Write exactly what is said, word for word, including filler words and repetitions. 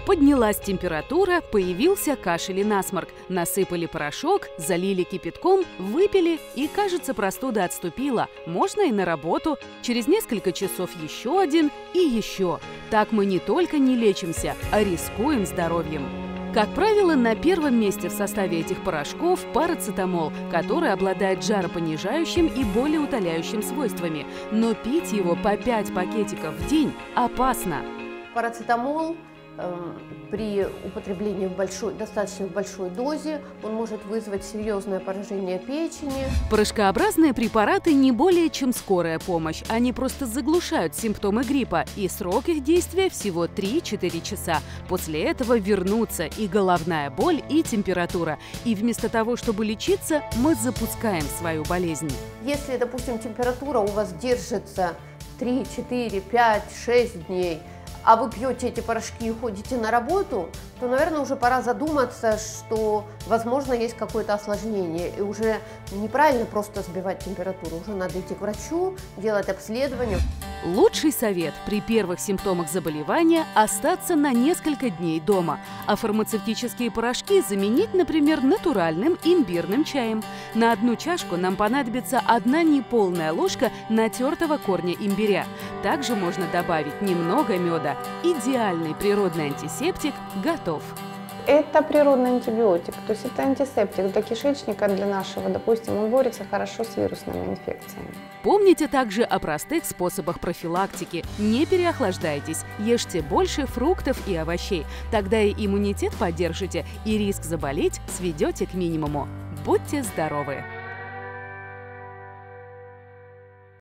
Поднялась температура, появился кашель и насморк. Насыпали порошок, залили кипятком, выпили, и, кажется, простуда отступила. Можно и на работу. Через несколько часов еще один и еще. Так мы не только не лечимся, а рискуем здоровьем. Как правило, на первом месте в составе этих порошков парацетамол, который обладает жаропонижающим и болеутоляющим свойствами. Но пить его по пять пакетиков в день опасно. Парацетамол при употреблении в большой, достаточно большой дозе он может вызвать серьезное поражение печени. Порошкообразные препараты не более чем скорая помощь. Они просто заглушают симптомы гриппа, и срок их действия всего три-четыре часа. После этого вернутся и головная боль, и температура. И вместо того, чтобы лечиться, мы запускаем свою болезнь. Если, допустим, температура у вас держится три, четыре, пять, шесть дней, а вы пьете эти порошки и ходите на работу, то, наверное, уже пора задуматься, что, возможно, есть какое-то осложнение. И уже неправильно просто сбивать температуру. Уже надо идти к врачу, делать обследование. Лучший совет при первых симптомах заболевания – остаться на несколько дней дома, а фармацевтические порошки заменить, например, натуральным имбирным чаем. На одну чашку нам понадобится одна неполная ложка натертого корня имбиря. Также можно добавить немного меда. Идеальный природный антисептик готов. Это природный антибиотик, то есть это антисептик для кишечника, для нашего, допустим, он борется хорошо с вирусными инфекциями. Помните также о простых способах профилактики. Не переохлаждайтесь, ешьте больше фруктов и овощей. Тогда и иммунитет поддержите, и риск заболеть сведете к минимуму. Будьте здоровы!